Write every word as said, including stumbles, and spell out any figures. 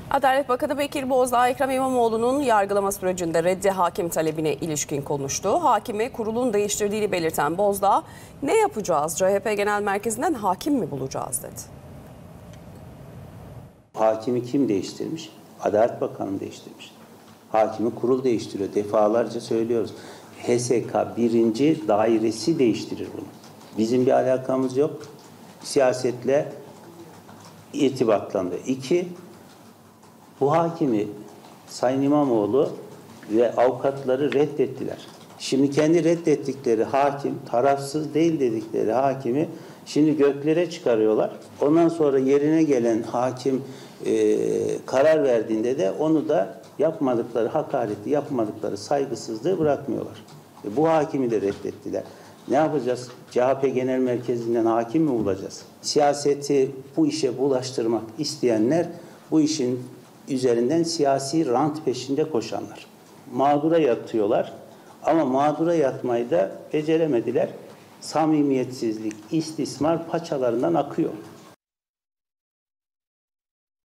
Adalet Bakanı Bekir Bozdağ, Ekrem İmamoğlu'nun yargılama sürecinde reddi hakim talebine ilişkin konuştu. Hakimi kurulun değiştirdiğini belirten Bozdağ, "Ne yapacağız? C H P Genel Merkezi'nden hakim mi bulacağız?" dedi. Hakimi kim değiştirmiş? Adalet Bakanı değiştirmiş. Hakimi kurul değiştiriyor. Defalarca söylüyoruz. H S K birinci dairesi değiştirir bunu. Bizim bir alakamız yok. Siyasetle irtibatlandı. İki, bu hakimi Sayın İmamoğlu ve avukatları reddettiler. Şimdi kendi reddettikleri hakim, tarafsız değil dedikleri hakimi şimdi göklere çıkarıyorlar. Ondan sonra yerine gelen hakim e, karar verdiğinde de onu da yapmadıkları hakareti, yapmadıkları saygısızlığı bırakmıyorlar. E, bu hakimi de reddettiler. Ne yapacağız? C H P Genel Merkezi'nden hakim mi bulacağız? Siyaseti bu işe bulaştırmak isteyenler bu işin üzerinden siyasi rant peşinde koşanlar. Mağdura yatıyorlar ama mağdura yatmayı da beceremediler. Samimiyetsizlik, istismar paçalarından akıyor.